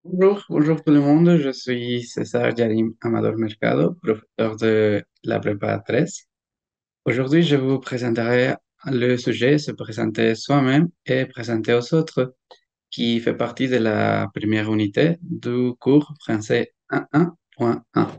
Bonjour tout le monde, je suis César Yarim Amador Mercado, professeur de la prépa 13. Aujourd'hui, je vous présenterai le sujet se présenter soi-même et présenter aux autres, qui fait partie de la première unité du cours français 1.1.1.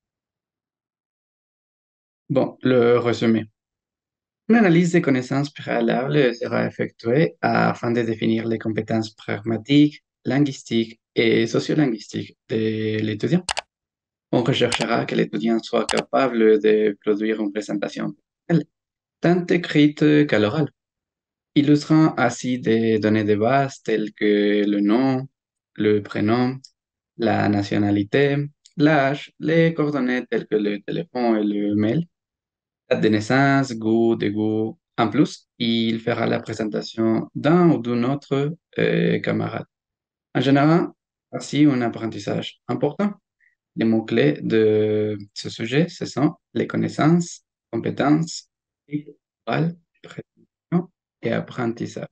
Bon, le résumé. Une analyse des connaissances préalables sera effectuée afin de définir les compétences pragmatiques, linguistiques et sociolinguistiques de l'étudiant. On recherchera que l'étudiant soit capable de produire une présentation personnelle, tant écrite qu'à l'oral, illustrant ainsi des données de base telles que le nom, le prénom, la nationalité, l'âge, les coordonnées telles que le téléphone et le mail, date de naissance, goût, dégoût. En plus, il fera la présentation d'un ou d'un autre camarade. En général, ainsi un apprentissage important. Les mots-clés de ce sujet, ce sont les connaissances, compétences, orales, précision et apprentissage.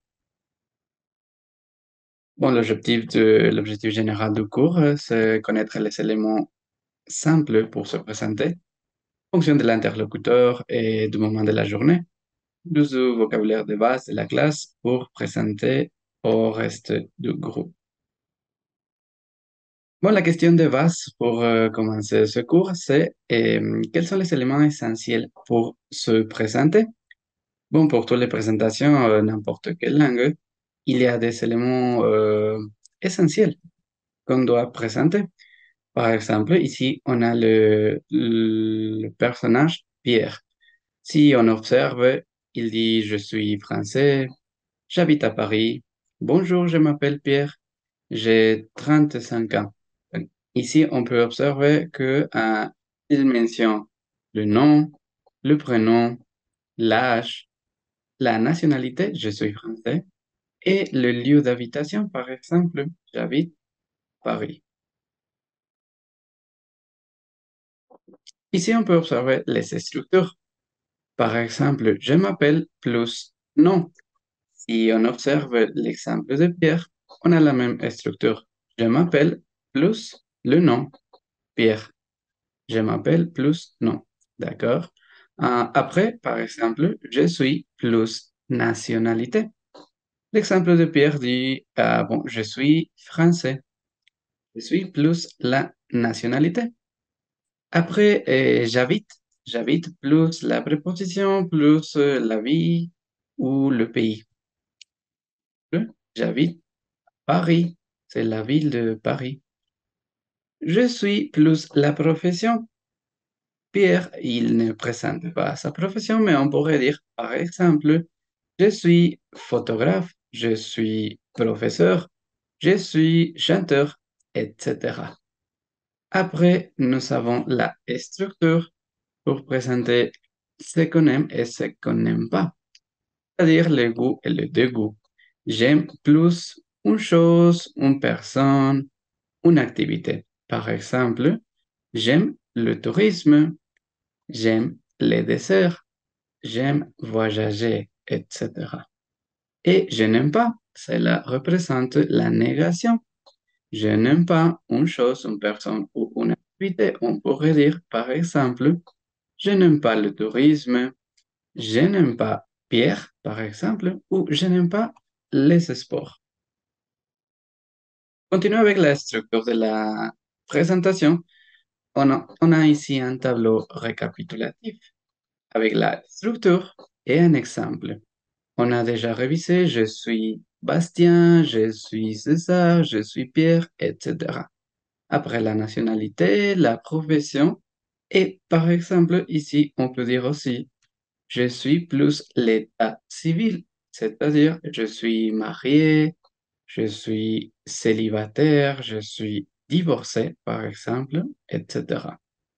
Bon, l'objectif général du cours, c'est connaître les éléments simples pour se présenter, en fonction de l'interlocuteur et du moment de la journée, l'use du vocabulaire de base de la classe pour présenter au reste du groupe. Bon, la question de base pour commencer ce cours, c'est quels sont les éléments essentiels pour se présenter? Bon, pour toutes les présentations, n'importe quelle langue, il y a des éléments essentiels qu'on doit présenter. Par exemple, ici, on a le personnage Pierre. Si on observe, il dit, je suis français, j'habite à Paris. Bonjour, je m'appelle Pierre, j'ai 35 ans. Ici, on peut observer que il mentionne le nom, le prénom, l'âge, la nationalité, je suis français, et le lieu d'habitation, par exemple, j'habite Paris. Ici, on peut observer les structures. Par exemple, je m'appelle plus nom. Si on observe l'exemple de Pierre, on a la même structure. Je m'appelle plus le nom, Pierre. Je m'appelle plus nom. D'accord? Après, par exemple, je suis plus nationalité. L'exemple de Pierre dit, bon, je suis français. Je suis plus la nationalité. Après, j'habite. J'habite plus la préposition, plus la vie ou le pays. J'habite Paris. C'est la ville de Paris. Je suis plus la profession. Pierre, il ne présente pas sa profession, mais on pourrait dire, par exemple, je suis photographe, je suis professeur, je suis chanteur, etc. Après, nous avons la structure pour présenter ce qu'on aime et ce qu'on n'aime pas, c'est-à-dire le goût et le dégoût. J'aime plus une chose, une personne, une activité. Par exemple, j'aime le tourisme, j'aime les desserts, j'aime voyager, etc. Et je n'aime pas, cela représente la négation. Je n'aime pas une chose, une personne ou une activité. On pourrait dire, par exemple, je n'aime pas le tourisme, je n'aime pas Pierre, par exemple, ou je n'aime pas les sports. Continuons avec la structure de la présentation. On a ici un tableau récapitulatif avec la structure et un exemple. On a déjà révisé, je suis Bastien, je suis César, je suis Pierre, etc. Après la nationalité, la profession, et par exemple, ici, on peut dire aussi, je suis plus l'état civil, c'est-à-dire je suis marié, je suis célibataire, je suis divorcé, par exemple, etc.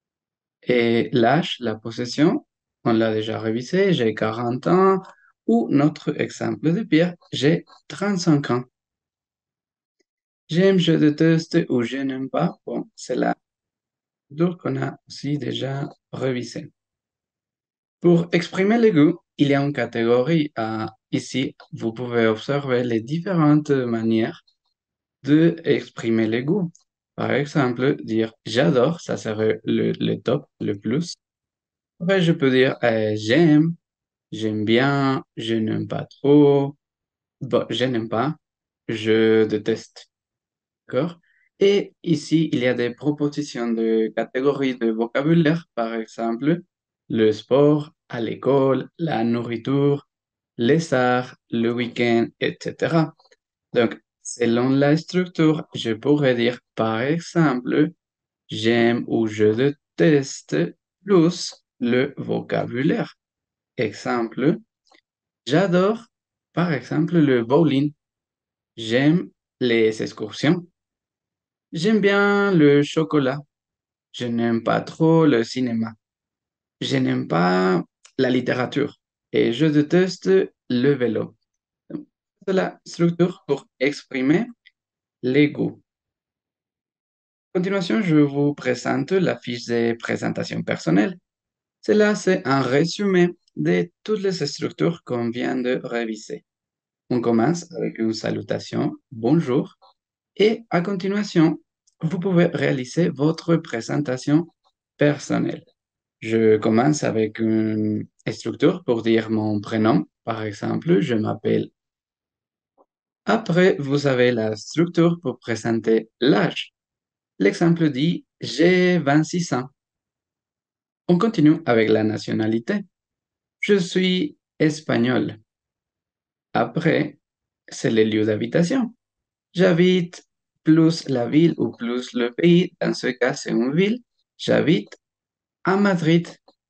Et l'âge, la possession, on l'a déjà révisé, j'ai 40 ans, ou notre exemple de Pierre, j'ai 35 ans. J'aime, je déteste ou je n'aime pas, bon, c'est là d'autres qu'on a aussi déjà révisé. Pour exprimer le goût, il y a une catégorie. Ici, vous pouvez observer les différentes manières de exprimer les goûts. Par exemple, dire j'adore, ça serait le top, le plus. Après, je peux dire j'aime, j'aime bien, je n'aime pas trop, bon, je n'aime pas, je déteste. D'accord? Et ici, il y a des propositions de catégories de vocabulaire, par exemple, le sport, à l'école, la nourriture, les arts, le week-end, etc. Donc, selon la structure, je pourrais dire, par exemple, j'aime ou je déteste plus le vocabulaire. Exemple, j'adore, par exemple, le bowling. J'aime les excursions. J'aime bien le chocolat. Je n'aime pas trop le cinéma. Je n'aime pas la littérature. Et je déteste le vélo. Donc, c'est la structure pour exprimer les goûts. Continuation, je vous présente la fiche de présentation personnelle. Cela, c'est un résumé de toutes les structures qu'on vient de réviser. On commence avec une salutation, bonjour, et à continuation, vous pouvez réaliser votre présentation personnelle. Je commence avec une structure pour dire mon prénom. Par exemple, je m'appelle. Après, vous avez la structure pour présenter l'âge. L'exemple dit j'ai 26 ans. On continue avec la nationalité. Je suis espagnol. Après, c'est le lieu d'habitation. J'habite plus la ville ou plus le pays. Dans ce cas, c'est une ville. J'habite à Madrid.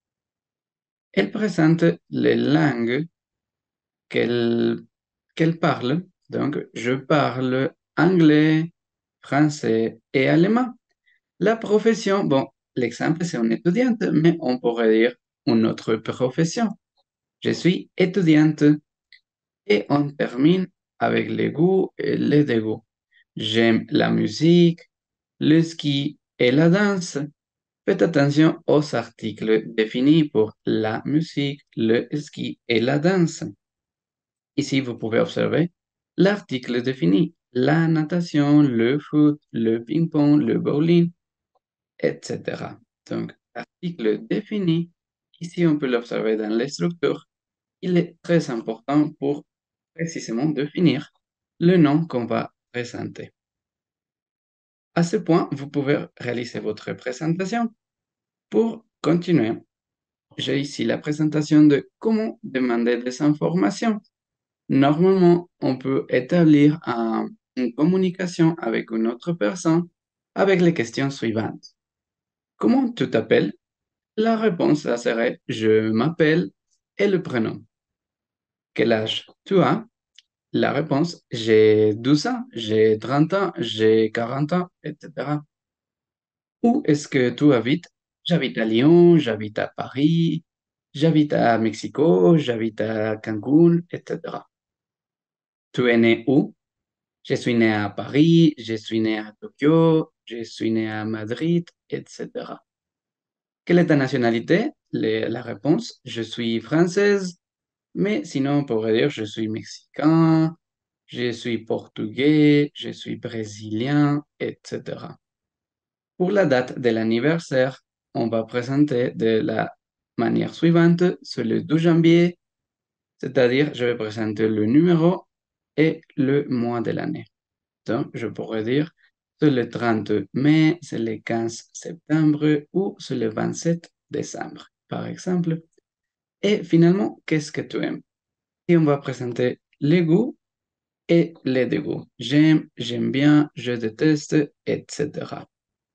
Elle présente les langues qu'elle qu'elle parle. Donc, je parle anglais, français et allemand. La profession, bon, l'exemple, c'est une étudiante, mais on pourrait dire une autre profession. Je suis étudiante et on termine avec les goûts et les dégoûts. J'aime la musique, le ski et la danse. Faites attention aux articles définis pour la musique, le ski et la danse. Ici, vous pouvez observer l'article défini, la natation, le foot, le ping-pong, le bowling, etc. Donc, l'article défini, ici, on peut l'observer dans les structures. Il est très important pour précisément définir le nom qu'on va présenter. À ce point, vous pouvez réaliser votre présentation. Pour continuer, j'ai ici la présentation de comment demander des informations. Normalement, on peut établir une communication avec une autre personne avec les questions suivantes. Comment tu t'appelles? La réponse là, serait je m'appelle et le prénom. Quel âge tu as? La réponse j'ai 12 ans, j'ai 30 ans, j'ai 40 ans, etc. Où est-ce que tu habites? J'habite à Lyon, j'habite à Paris, j'habite à Mexico, j'habite à Cancun, etc. Tu es né où? Je suis né à Paris, je suis né à Tokyo, je suis né à Madrid, etc. Quelle est ta nationalité? La réponse, je suis française, mais sinon on pourrait dire je suis mexicain, je suis portugais, je suis brésilien, etc. Pour la date de l'anniversaire, on va présenter de la manière suivante, c'est le 12 janvier, c'est-à-dire je vais présenter le numéro et le mois de l'année. Donc, je pourrais dire c'est le 30 mai, c'est le 15 septembre ou c'est le 27 décembre, par exemple. Et finalement, qu'est-ce que tu aimes? Et on va présenter les goûts et les dégoûts. J'aime, j'aime bien, je déteste, etc.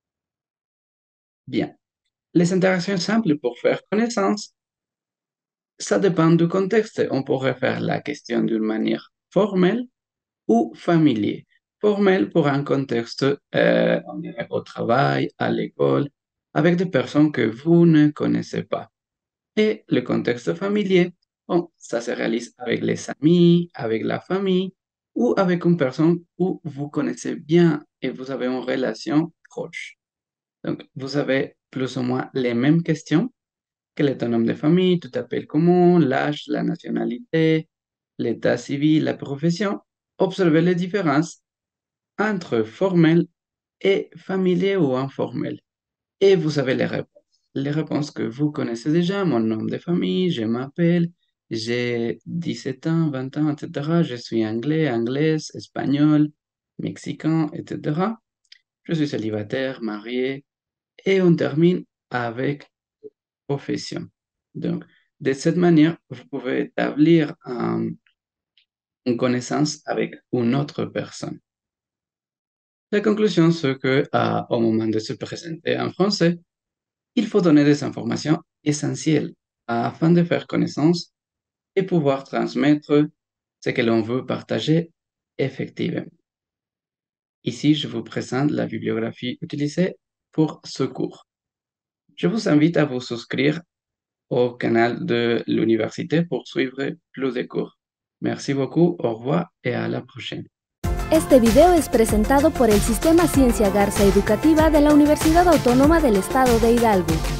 Bien. Les interactions simples pour faire connaissance, ça dépend du contexte. On pourrait faire la question d'une manière formelle ou familier. Formel pour un contexte, on dirait au travail, à l'école, avec des personnes que vous ne connaissez pas. Et le contexte familier, bon, ça se réalise avec les amis, avec la famille ou avec une personne où vous connaissez bien et vous avez une relation proche. Donc, vous avez plus ou moins les mêmes questions. Quel est ton nom de famille? Tu t'appelles comment? L'âge, la nationalité, l'état civil, la profession. Observez les différences entre formel et familier ou informel. Et vous avez les réponses. Les réponses que vous connaissez déjà, mon nom de famille, je m'appelle, j'ai 17 ans, 20 ans, etc. Je suis anglais, anglaise, espagnol, mexicain, etc. Je suis célibataire, marié, et on termine avec profession. Donc, de cette manière, vous pouvez établir une connaissance avec une autre personne. La conclusion, c'est que, au moment de se présenter en français, il faut donner des informations essentielles afin de faire connaissance et pouvoir transmettre ce que l'on veut partager effectivement. Ici, je vous présente la bibliographie utilisée pour ce cours. Je vous invite à vous souscrire au canal de l'université pour suivre plus de cours. Merci beaucoup, au revoir et à la prochaine. Este video es presentado por el Sistema Ciencia Garza Educativa de la Universidad Autónoma del Estado de Hidalgo.